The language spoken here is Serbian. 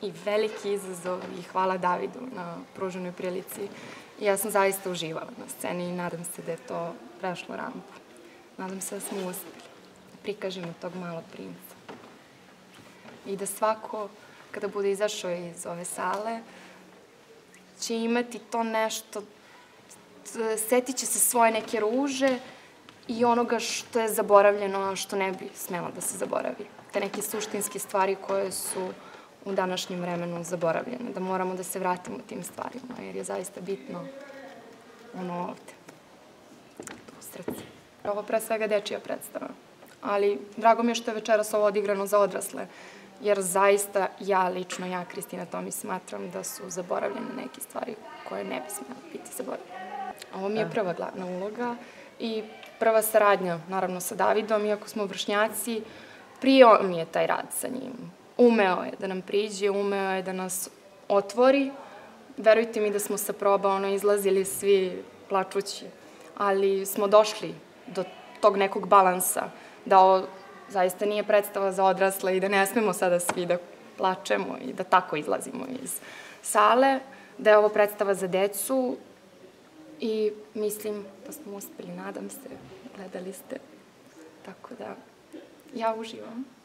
i veliki izazov i hvala Davidu na pruženoj prilici. I ja sam zaista uživala na sceni i nadam se da je to prešlo rampu. Nadam se da smo uspeli da prikažemo tog malog princa. I da svako, kada bude izašao iz ove sale, će imati to nešto, setit će se svoje neke ruže i onoga što je zaboravljeno, a što ne bi smelo da se zaboravi. Te neke suštinske stvari koje su u današnjem vremenu zaboravljene. Da moramo da se vratimo tim stvarima, jer je zaista bitno ono ovde, u srcu. Ovo pre svega dečija predstava, ali drago mi je što je večeras ovo odigrano za odrasle, jer zaista ja lično, ja Kristina Tomić, smatram da su zaboravljene neke stvari koje ne bi smjela biti zaboravljene. Ovo mi je prva glavna uloga i prva saradnja, naravno, sa Davidom, iako smo vršnjaci, prijao mi je taj rad sa njim. Umeo je da nam priđe, umeo je da nas otvori. Verujte mi da smo sa proba izlazili svi plačući, ali smo došli do tog nekog balansa, da ovo zaista nije predstava za odrasle i da ne smemo sada svi da plačemo i da tako izlazimo iz sale, da je ovo predstava za decu i mislim da smo uspeli, nadam se, gledali ste, tako da ja uživam.